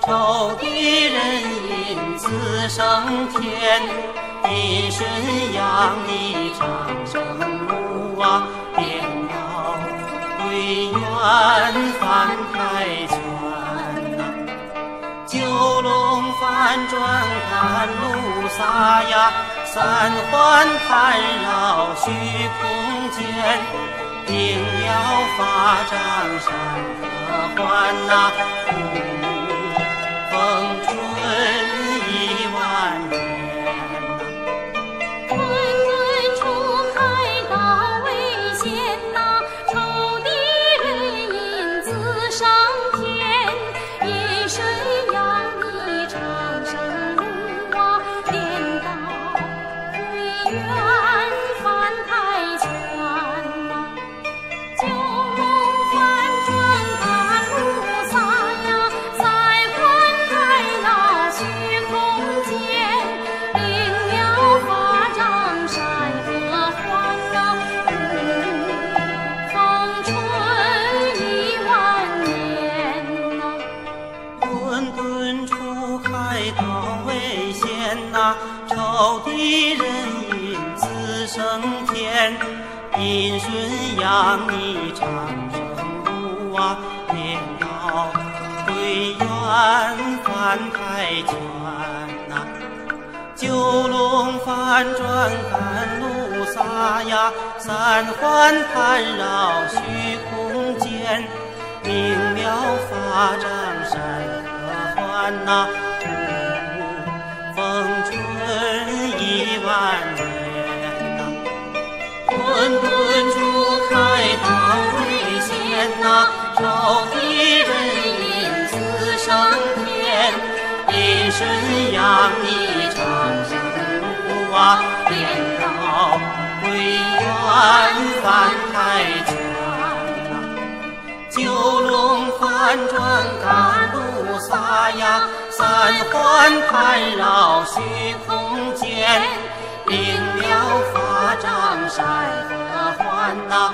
抽地人因此升天，阴顺阳逆长生路啊，颠倒归元返太泉呐，九龙翻转甘露洒呀，三环盘绕虚空间，灵妙法掌山河环呐，风春1万年呐， 滚滚出海道为先呐，抽地人因自上天，阴顺阳逆长生路啊，颠倒归元返太泉呐，九龙翻转甘露洒呀，三环盘绕虚空间，灵妙法掌山河环呐，风春1万年呐， 滚滚出海道为先呐，抽地人因自升天，阴顺阳逆长生路啊，颠倒归元返太泉呐，九龙翻转甘露洒呀，三环盘绕虚空间，灵妙法掌山河环呐，风春1万年呐，滚滚出海道为先呐，抽地人因此升天，阴顺阳逆长生路啊，颠倒归元返太泉呐，九龙翻转甘露洒呀，三环盘绕虚空间，灵妙法掌山河环呐，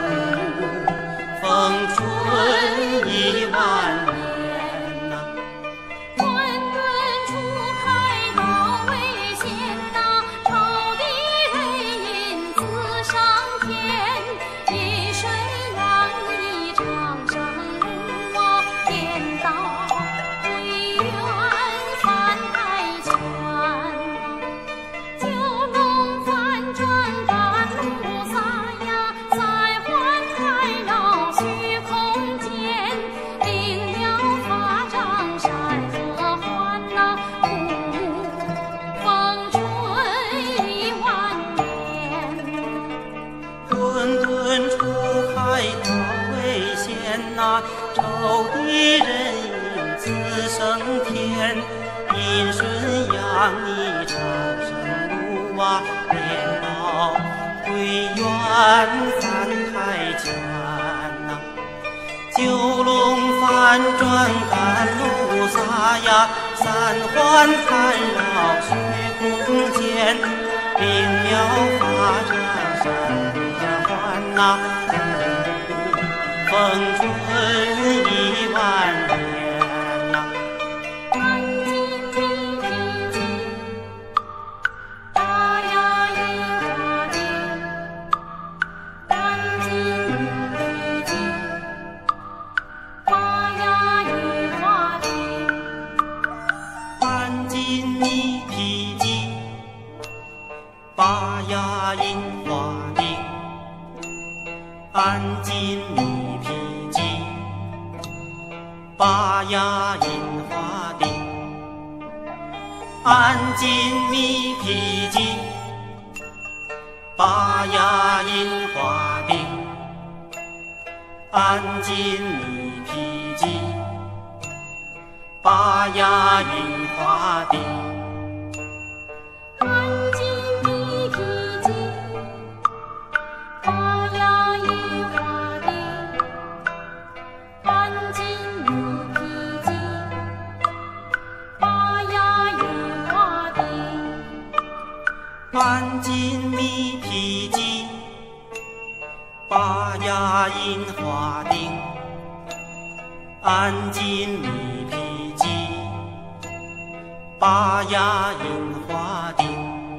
风春1万年呐， 滚滚出海道为先呐，抽地人因自上天，阴顺阳逆长生路啊，颠倒归元返太泉呐，九龙翻转甘露洒呀，三环盘绕虚空间，灵妙法掌山河环呐，风春1万年。 滚滚出海道为先呐，抽地人因自升天，阴顺阳逆长生路啊，颠倒归元返太泉呐，九龙翻转甘露洒呀，三环盘绕虚空间，灵妙法掌山河环呐，风春1万年呐， 安静的平静，大雅银华定，安静的静，大雅银华定， 安静你披荆，巴雅银华定，安静你披荆，巴雅银华定，安静你披荆，巴雅银华定，安静你披荆，巴雅银华定， 安静的披荆，大雅银华定，安静的披荆，大雅银华定， 安静你披荆，巴雅银华定，安静你披荆。 八雅印花锭。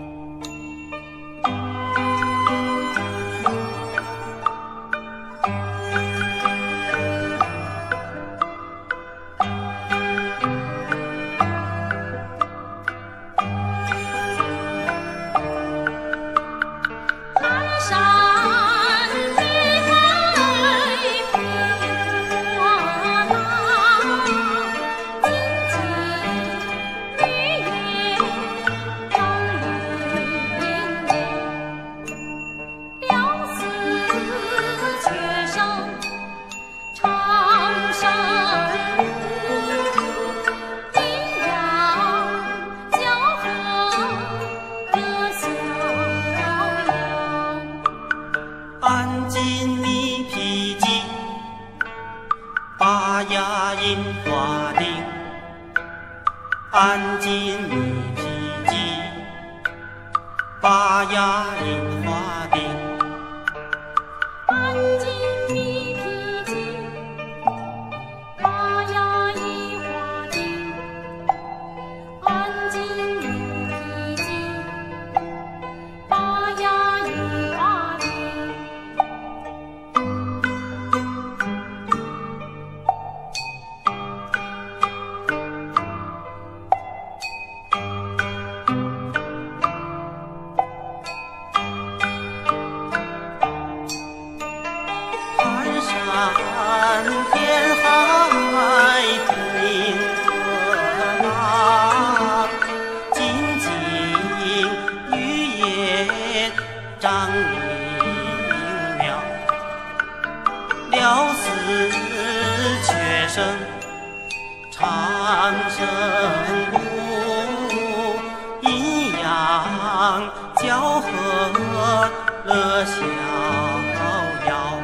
安金密披棘，八雅印花锭。安金密披棘，八雅印花锭。 安金密披棘，八雅印花锭。安金密披棘，八雅印花锭。 山天海平和浪，金睛玉叶张灵妙。辽丝雀声长声鼓，阴阳交合乐逍遥。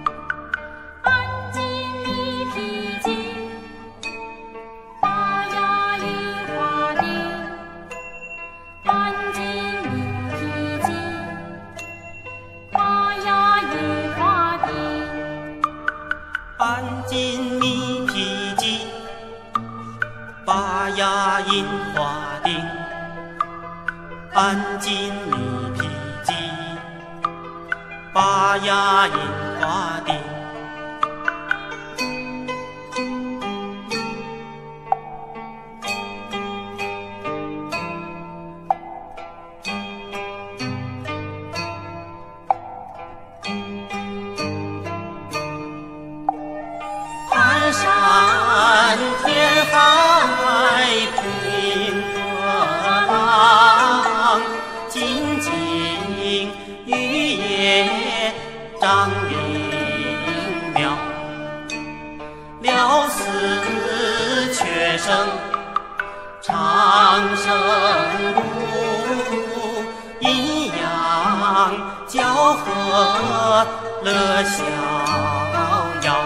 安金密披棘，八雅印花锭。安金密披棘，八雅印花锭。山天海平和浪，金睛玉叶张灵妙。辽丝雀声长声鼓，阴阳交合乐逍遥。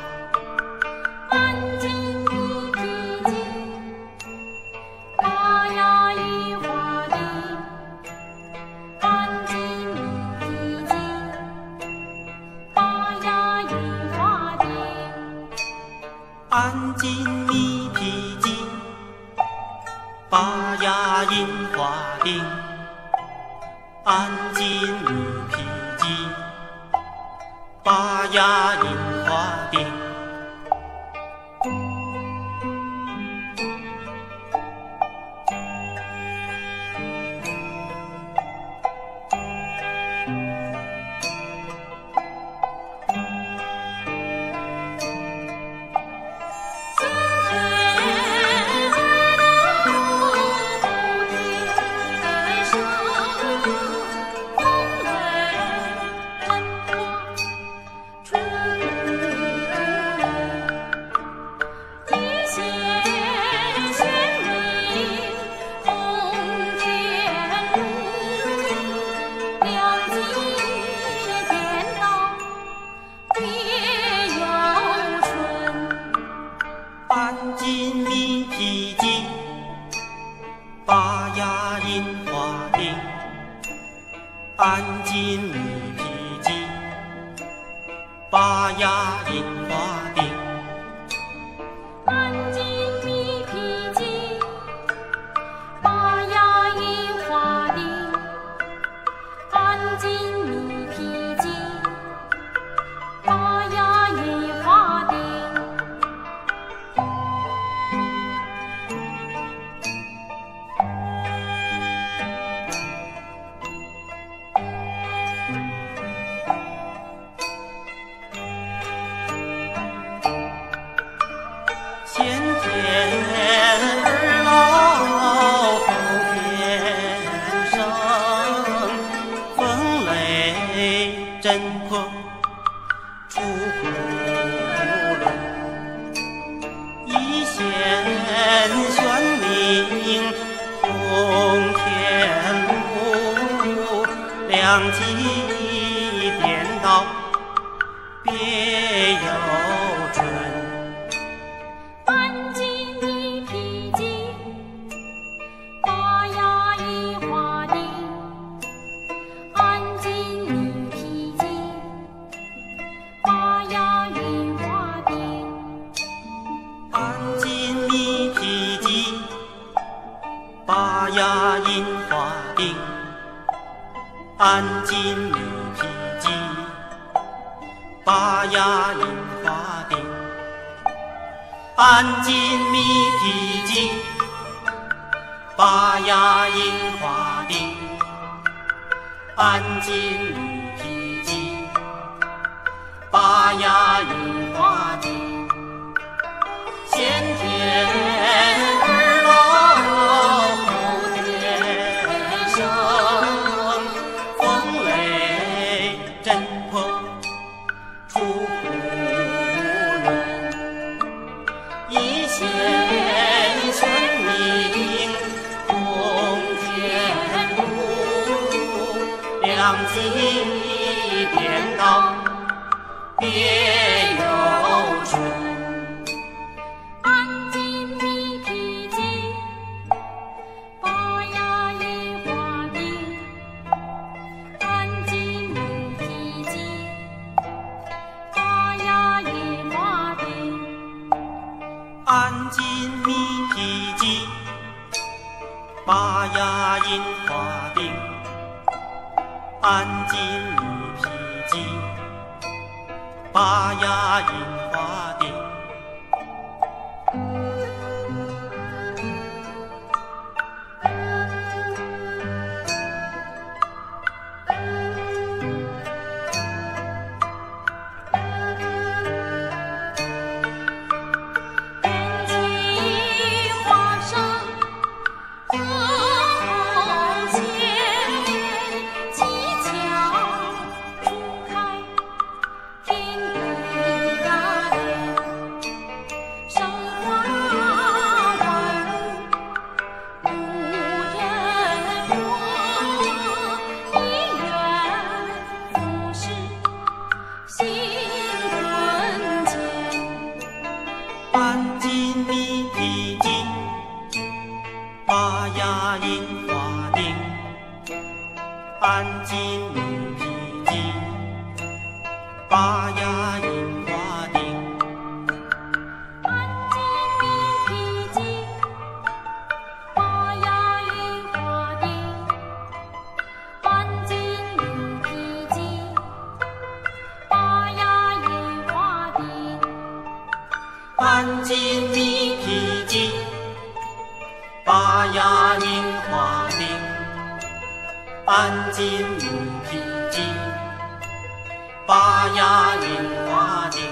安金密披棘，八雅印花锭。安金密披棘，八雅印花锭。安金密披棘，八雅印花锭。安金密披棘，八雅印花锭。 安金密披棘， 震破出古伦，一线玄明通天路，两极颠倒别有春。 安静的披荆，拔牙一花钉。安静的披荆，拔牙一花钉。 安紧密披棘，拔牙印花钉。安紧密披棘，拔牙印花钉。安紧密披棘，拔牙印花钉。安紧密披棘，拔牙印花钉。先天儿老后天生，风雷震破出古伦，一线玄明通天路，两极颠倒别有春。 安静密披棘，拔牙一花钉。安静密披棘，拔牙一花钉。 安紧密披棘，拔牙印花钉。安紧密披棘，拔牙印花钉。 天际花生和后线，技巧初开，天地大变。生花万物无人说，一元复始新魂牵。 安紧密披棘，拔牙印花钉。安紧密披棘，拔牙印花钉。 安静密披棘，拔牙一花钉。安静密披棘，拔牙一花钉。 安紧密披棘，拔牙印花钉。安紧密披棘，拔牙印花钉。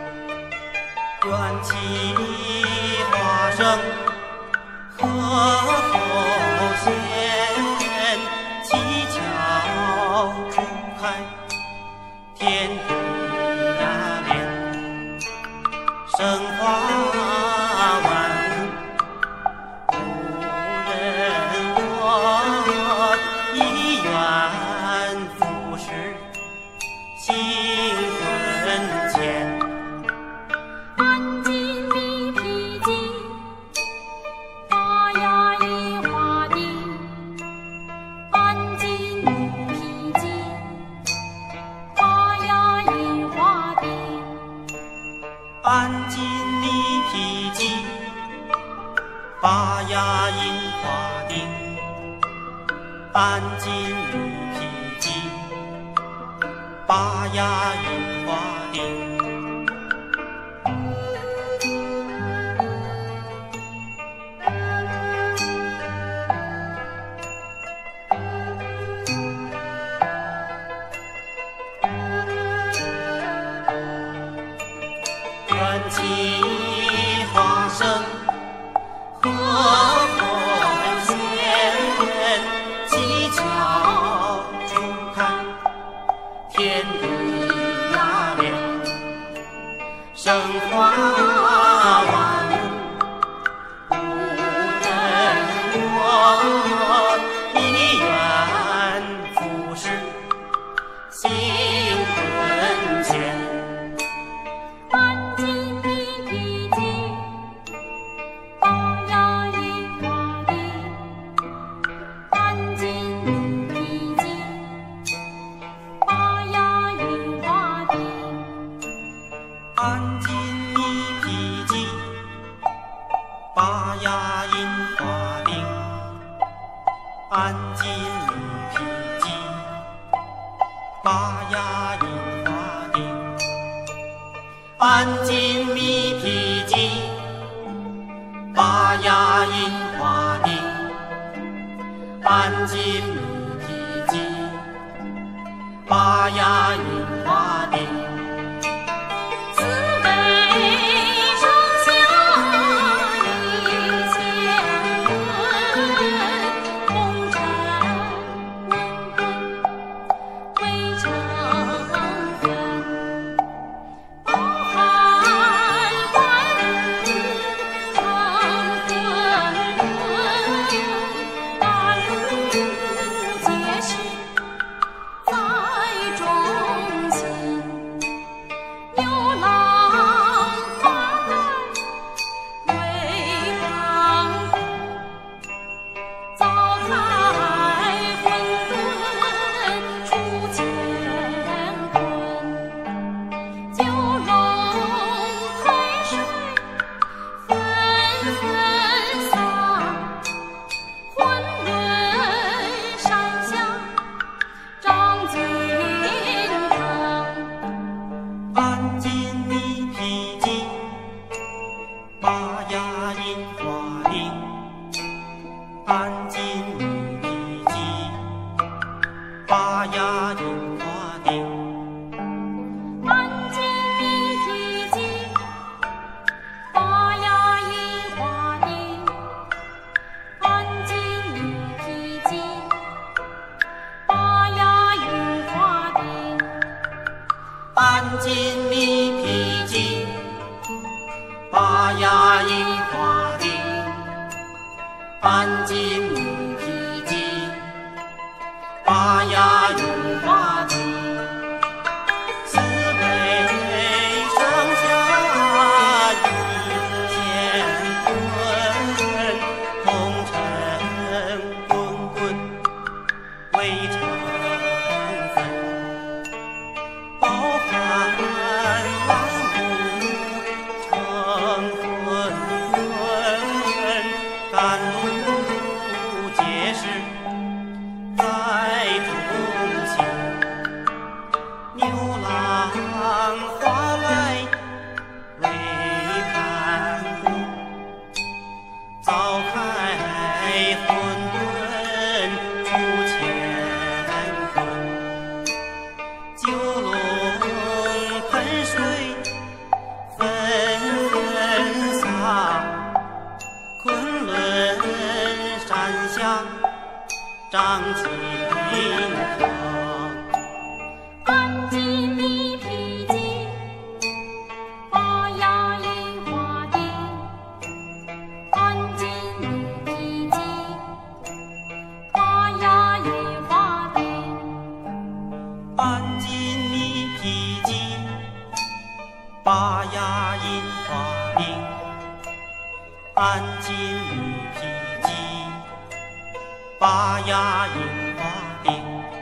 缘起花生和后线，技巧初开，天地大变。生花万物无人说，一元复始新魂牵。 安静密披棘，拔牙一花钉。安静密披棘，拔牙一花钉。 安紧密披棘，拔牙印花钉。安紧密披棘，拔牙印花钉。缘起花生和后线，技巧初开，天地八呀印花锭。 紫薇上下一乾坤，红尘滚滚为成分，包含万物成混沌，甘露皆是在中心，牛郎花来为旁顾，早开混沌出乾坤，九龙喷水纷纷洒，混沌山下张金堂。 安金米皮筋，八呀印花锭。安金米皮筋，八呀印花锭。 安金米皮筋，八呀印花锭。安金米皮筋，八呀印花锭。 安金米皮筋，八呀印花锭。安金米皮筋，八呀印花锭。紫薇上下一乾坤，红尘滚滚为成分，包含万物成混沌，甘露皆是在中心，牛郎花来为盘古，早开混沌出乾坤，九龙喷水纷纷洒，昆仑山下张金堂。 安金米皮筋，八呀印花锭。安金米皮筋，八呀印花锭。 安金米皮筋，八呀印花锭。安金米皮筋，八呀印花锭。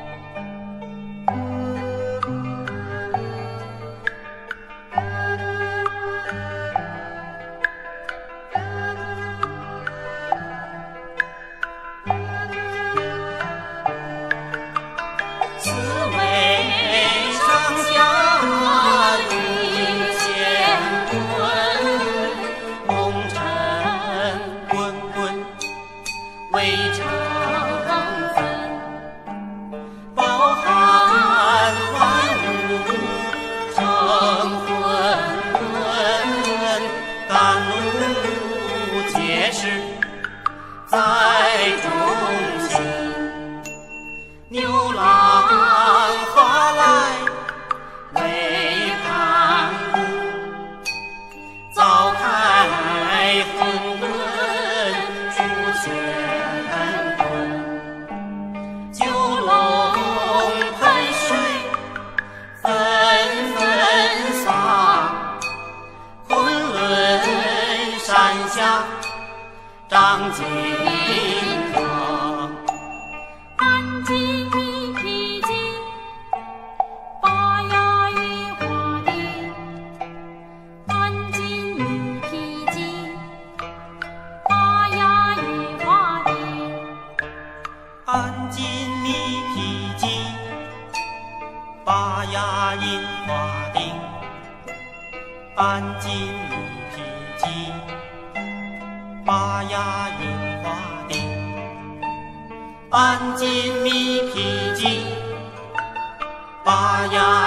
紫薇上下一乾坤，红尘滚滚为成分，包含万物成混沌，甘露皆是在中心，牛郎花来为盘古，早开混沌出乾坤，九龙喷水纷纷洒，昆仑山下张金堂。 安金米皮筋，八呀印花锭。安金米皮筋，八呀印花锭。 安金米皮筋，八呀印花锭。安金米皮筋，八呀印花锭。安金米皮筋，八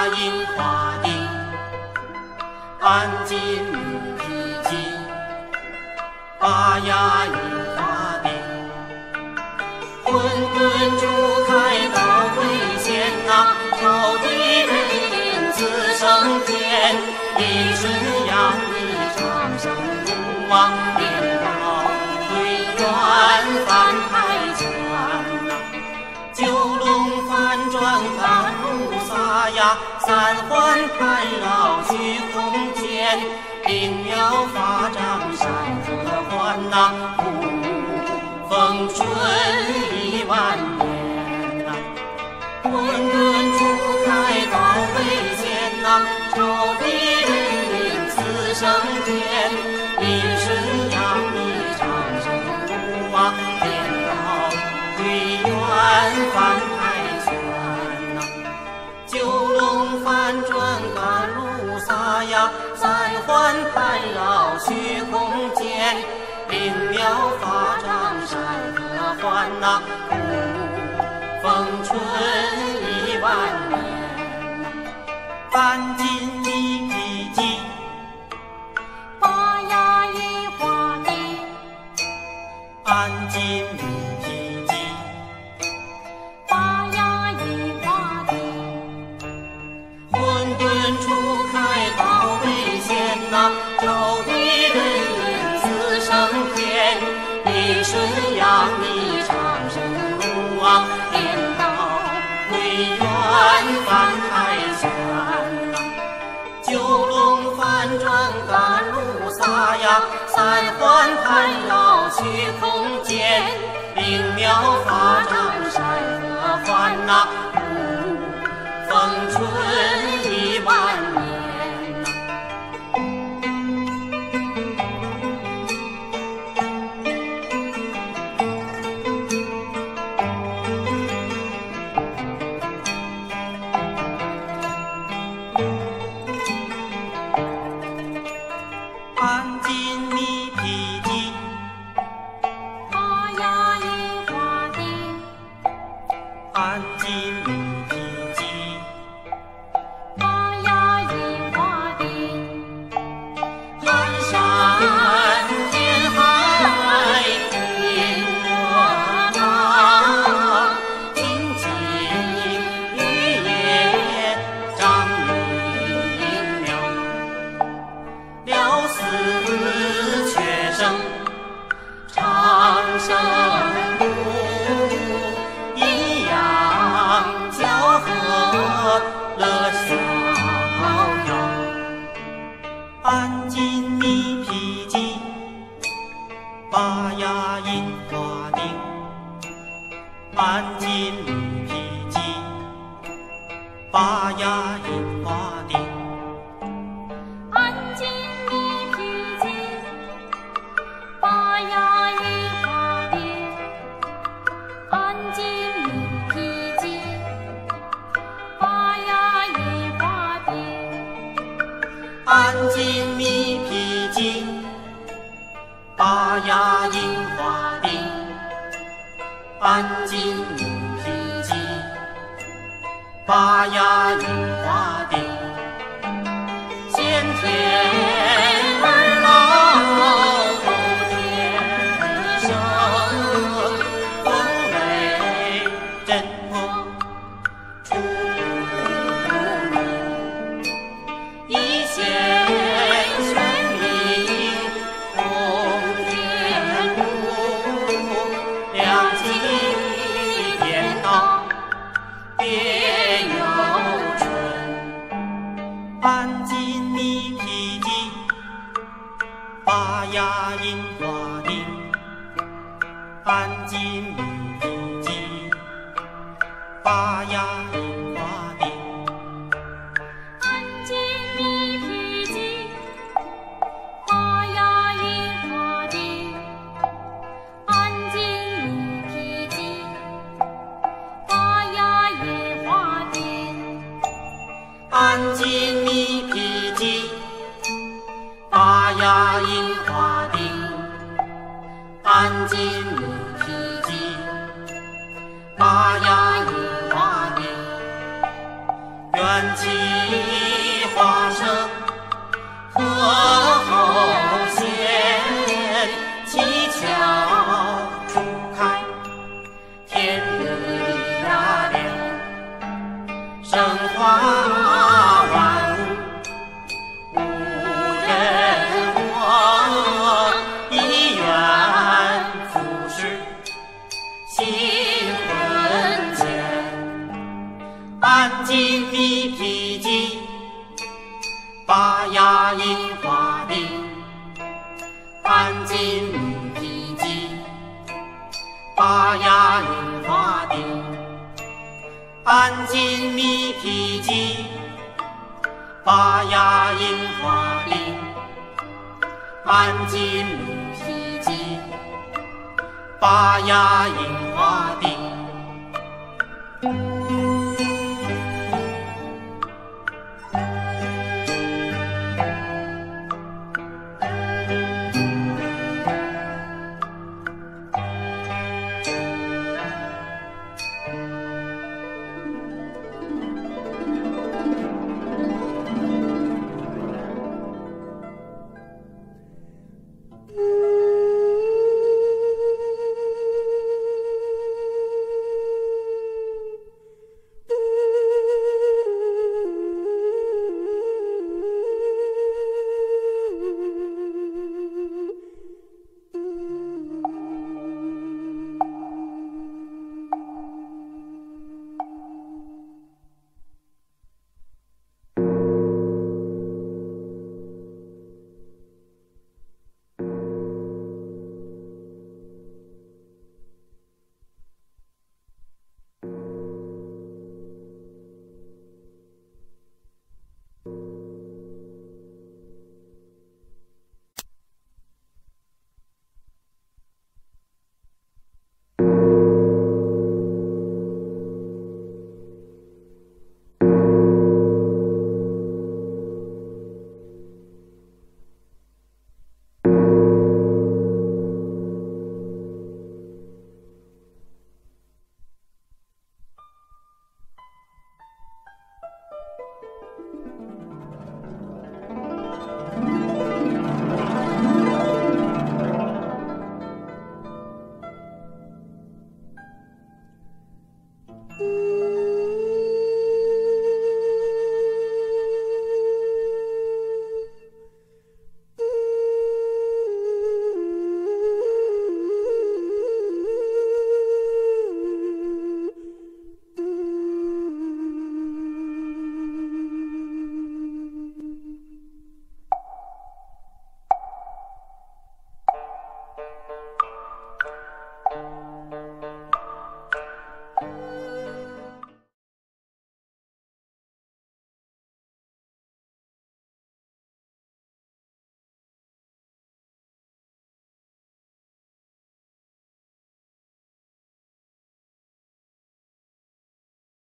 印花锭，安金米皮笄，八呀印花锭。混沌初开道为先呐，朝地人言自升天，一瞬扬一长生不忘，颠倒对圆翻开拳呐，九龙翻转甘露洒呀，三环盘绕虚空间，灵妙法掌山河欢呐，风顺10000年呐，混沌初开道为先呐，朝地人言自升天，一瞬扬一长生不忘，颠倒对圆翻开拳呐，九龙翻转甘露洒呀，三环盘绕虚空间，灵妙法掌山河欢呐，风春10000年呐，翻金米皮笄， 八呀印花锭， 安金米皮笄， 八呀印花锭。 混沌初开道为先呐，朝地人言自升天，一瞬扬一长生不忘，颠倒对圆翻开拳呐，九龙翻转甘露洒呀，三环盘绕虚空间，灵妙法掌山河欢呐，风春10000年呐。安金米皮笄， 八呀印花锭， 安金米皮笄， 八呀印花锭。 寒山填海听我唱，金鸡玉叶张明亮，辽丝雀声长生不，阴阳交合乐逍遥。安金米皮笄，八呀印花锭，安金米皮笄，八呀印花锭。 安金米皮笄，八呀印花锭，安金米皮笄，八呀印花锭。 安金米皮笄，八呀印花锭，安金米皮笄，八呀印花锭。先天儿老后天生，风雷震破出不明，一线玄冥通天路，两极颠倒别有春。安金米皮笄，八呀印花锭，安金米皮笄，八呀印花锭。 安金米皮笄，八呀印花锭，安金米皮笄，八呀印花锭。 安金米皮笄，八呀印花锭，安金米皮笄，八呀印花锭。缘起生化万物，无人我，一愿服侍，心魂牵。安静密披棘，拔牙印花钉，安静密披棘，拔牙印花钉。安静密披棘，拔牙印花钉。安静密披棘，拔牙印花钉。